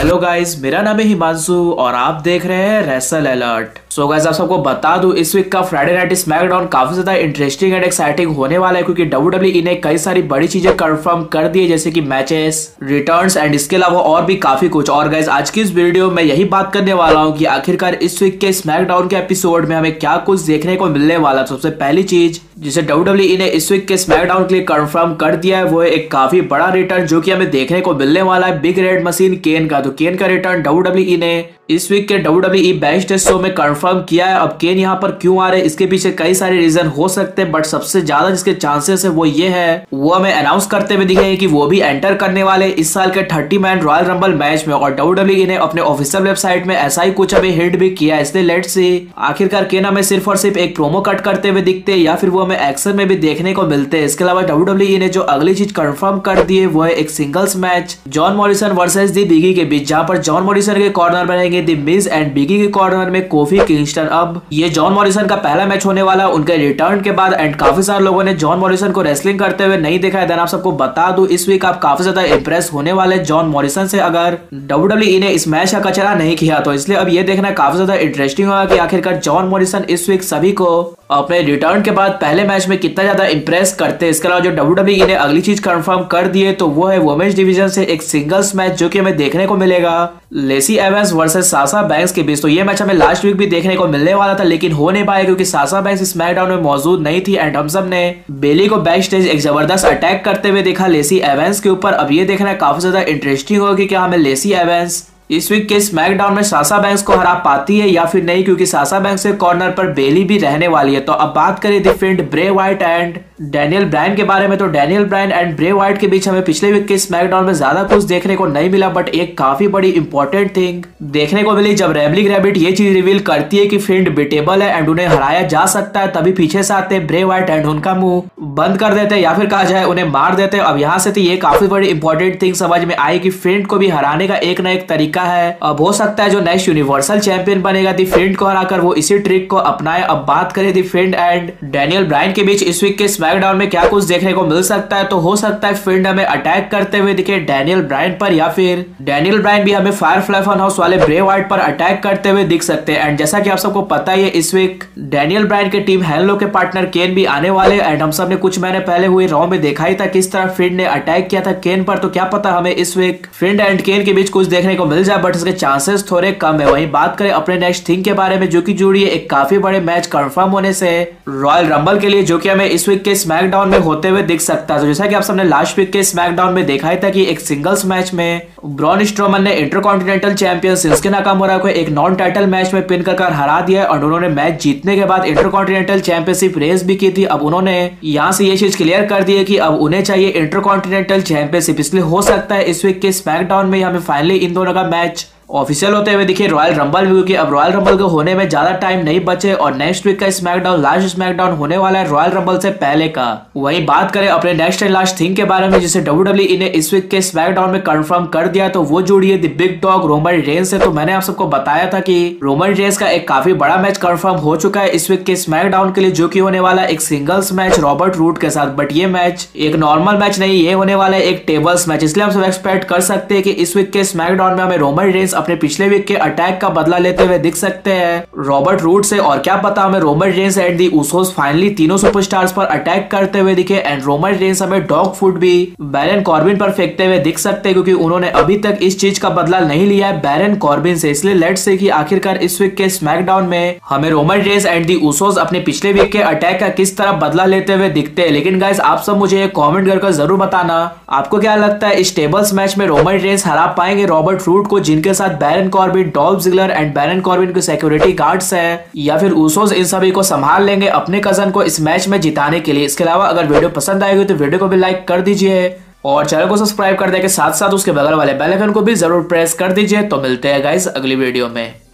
Hello guys, मेरा नाम है हिमांशु और आप देख रहे हैं रेसल अलर्ट। सो गाइस, आप सबको बता दूं, इस वीक का फ्राइडे नाइट स्मैकडाउन काफी ज्यादा इंटरेस्टिंग एंड एक्साइटिंग होने वाला है, क्योंकि डब्ल्यूडब्ल्यूई ने कई सारी बड़ी चीजें कंफर्म कर दी है, जैसे कि मैचेस, रिटर्न्स एंड इसके अलावा और भी काफी कुछ। और गाइस, आज की इस वीडियो में यही बात करने वाला हूँ कि आखिरकार इस वीक के स्मैकडाउन के एपिसोड में हमें क्या कुछ देखने को मिलने वाला। सबसे पहली चीज जिसे डब्ल्यूडब्ल्यूई ने इस वीक के स्मैकडाउन के लिए कंफर्म कर दिया है, वो है एक काफी बड़ा रिटर्न जो कि हमें देखने को मिलने वाला है बिग रेड मशीन केन का। तो केन का रिटर्न डब्ल्यूडब्ल्यूई ने इस वीक के डब्ल्यूडब्ल्यूई बैकस्टेज शो में कंफर्म किया है। अब केन यहाँ पर क्यों आ रहे हैं, इसके पीछे कई सारे रीजन हो सकते हैं, बट सबसे ज्यादा जिसके चांसेस है वो ये है, वो हमें अनाउंस करते हुए दिखेंगे कि वो भी एंटर करने वाले इस साल के 30 मैन रॉयल रंबल मैच में। और डब्ल्यूडब्ल्यूई ने अपने ऑफिशियल वेबसाइट में ऐसा ही कुछ अभी हिंट भी किया है, इसलिए लेट्स सी आखिरकार केन हमें सिर्फ और सिर्फ एक प्रोमो कट करते हुए दिखते हैं या फिर वो हमें एक्शन में भी देखने को मिलते हैं। इसके अलावा डब्ल्यूडब्ल्यूई ने जो अगली चीज कंफर्म कर दी है वो है एक singles match John Morrison versus the Big E के बीच, जहां पर जॉन मॉरिसन के कॉर्नर बनेंगे दी मिज एंड बिगी के कॉर्नर में कोफी किंगस्टन। अब ये जॉन मॉरिसन का पहला मैच होने वाला उनके रिटर्न के बाद, एंड काफी सारे लोगों ने जॉन मॉरिसन को रेसलिंग करते हुए नहीं देखा है। देन आप सबको बता दूं, इस वीक आप काफी ज्यादा इंप्रेस होने वाले जॉन मॉरिसन से अगर डब्ल्यूडब्ल्यूई ने इस मैच का कचरा नहीं किया तो। इसलिए अब ये देखना काफी ज्यादा इंटरेस्टिंग होगा कि आखिरकार जॉन मॉरिसन इस वीक सभी को अपने रिटर्न के बाद पहले मैच में कितना ज्यादा इंप्रेस करते हैं। इसके अलावा जो डब्ल्यूडब्ल्यूई ने अगली चीज कंफर्म कर दी है तो वो है वुमेन्स डिवीजन से एक सिंगल्स मैच जो कि हमें देखने को मिलेगा Lacey Evans versus Sasha Banks के बीच। तो ये मैच हमें लास्ट वीक भी देखने को मिलने वाला था, लेकिन हो नहीं पाया क्योंकि साशा बैंक्स स्मैकडाउन में मौजूद नहीं थी एंड हम सब ने बेली को बैक स्टेज एक जबरदस्त अटैक करते हुए देखा लेसी एवंस के ऊपर। अब ये देखना काफी ज्यादा इंटरेस्टिंग होगा कि क्या हमें लेसी एवंस इस वीक के स्मैकडाउन में साशा बैंक्स को हरा पाती है या फिर नहीं, क्योंकि साशा बैंक्स के कॉर्नर पर बेली भी रहने वाली है। तो अब बात करें the Fiend Bray Wyatt and Daniel Bryan के बारे में, तो Daniel Bryan and Bray Wyatt के बीच हमें पिछले वीक के स्मैकडाउन में ज्यादा कुछ देखने को नहीं मिला, बट एक काफी बड़ी इंपॉर्टेंट थिंग देखने को मिली जब रैमलिंग रैबिट ये चीज रिवील करती है कि फ्रेंड बिटेबल है एंड उन्हें हराया जा सकता है। तभी पीछे से आते ब्रे व्हाइट एंड उनका मुंह बंद कर देते या फिर कहा जाए उन्हें मार देते। अब यहाँ से तो ये काफी बड़ी इंपॉर्टेंट थिंग समझ में आई कि फ्रेंड को भी हराने का एक ना एक तरीका है। अब हो सकता है जो नेक्स्ट यूनिवर्सल चैंपियन बनेगा दी फ्रेंड को हराकर वो इसी ट्रिक को अपनाए। अब बात करें the Fiend and Daniel Bryan के बीच इस वीक के स्मैकडाउन में क्या कुछ देखने को मिल सकता है, तो हो सकता है फ्रेंड हमें अटैक करते हुए दिखे डैनियल ब्रायन पर, या फिर डैनियल ब्रायन भी हमें फायरफ्लाई फन हाउस वाले ब्रे व्हाइट पर अटैक करते हुए दिख सकते हैं। एंड जैसा कि आप सबको पता ही है, इस वीक डैनियल ब्रायन के टीम हेलो के पार्टनर केन भी आने वाले एंड हम सब ने कुछ महीने पहले हुए रॉ में देखा ही था किस तरह फ्रेंड ने अटैक किया था केन पर। तो क्या पता हमें इस वीक फ्रेंड एंड केन के बीच कुछ देखने को मिल जाए, बट इसके चांसेस थोड़े कम है। वहीं बात करें अपने नेक्स्ट थिंग के बारे में जो कि जुड़ी है एक काफी बड़े मैच कंफर्म होने से रॉयल रंबल के लिए, जो कि हमें इस वीक के स्मैकडाउन में होते हुए दिख सकता है। तो जैसा कि आप सबने लास्ट वीक के स्मैकडाउन में देखा ही था कि एक सिंगल्स मैच में ब्रॉन स्ट्रोमन ने इंटरकॉन्टिनेंटल चैंपियन शिंसुके नाकामुरा को एक नॉन टाइटल मैच में पिन कर हरा दिया और उन्होंने मैच जीतने के बाद इंटरकॉन्टिनेंटल चैंपियनशिप रेस भी की थी। अब उन्होंने यहाँ से ये चीज क्लियर कर दी है कि अब उन्हें चाहिए इंटरकॉन्टिनेंटल चैंपियनशिप, इसलिए हो सकता है इस वीक के स्मैकडाउन में हमें फाइनली इन दोनों का मैच ऑफिशियल होते हुए दिखे रॉयल रंबल में, क्योंकि अब रॉयल रंबल को होने में ज्यादा टाइम नहीं बचे और नेक्स्ट वीक का स्मैकडाउन लास्ट स्मैकडाउन होने वाला है रॉयल रंबल से पहले का। वहीं बात करें अपने नेक्स्ट एंड लास्ट थिंग के बारे में जिसे डब्ल्यूडब्ल्यूई ने इस वीक के स्मैकडाउन में कंफर्म कर दिया, तो वो जुड़ी है the Big Dog Roman Reigns से। तो मैंने आप सबको बताया था कि रोमन रेंस का एक काफी बड़ा मैच कंफर्म हो चुका है इस वीक के स्मैकडाउन के लिए, जो कि होने वाला एक सिंगल्स मैच रॉबर्ट रूट के साथ। बट ये मैच एक नॉर्मल मैच नहीं, ये होने वाला है एक टेबल्स मैच, इसलिए हम सब एक्सपेक्ट कर सकते हैं कि इस वीक के स्मैकडाउन में हमें रोमन रेंस अपने पिछले वीक अटैक का बदला लेते हुए दिख सकते हैं रॉबर्ट रूट से। और क्या पता हमें Roman Reigns and the Usos finally तीनों सुपरस्टार्स पर अटैक करते हुए दिखे एंड रोमन रेंस हमें डॉग फूड भी बैरन कॉर्बिन पर फेंकते हुए दिख सकते हैं, क्योंकि उन्होंने अभी तक इस चीज का बदला नहीं लिया है बैरन कॉर्बिन से। इसलिए लेट्स से कि आखिरकार इस वीक के स्मैकडाउन में हमें Roman Reigns and the Usos अपने पिछले वीक के अटैक का किस तरह बदला लेते हुए दिखते हैं। लेकिन गाइस, आप सब मुझे एक कॉमेंट करके जरूर बताना आपको क्या लगता है, इस टेबल्स मैच में रोमन रेंस हरा पाएंगे रॉबर्ट रूट को, जिनके साथ Baron Corbin, Dolph Ziggler and Baron Corbin के सिक्योरिटी गार्ड्स हैं, या फिर उसोस इन सभी को संभाल लेंगे अपने कजन को इस मैच में जिताने के लिए। इसके अलावा अगर वीडियो पसंद आएगी तो वीडियो को भी लाइक कर दीजिए और चैनल को सब्सक्राइब कर दें के साथ साथ उसके बगल वाले बेल आइकन को भी जरूर प्रेस कर दीजिए। तो मिलते हैं गाइस अगली वीडियो में।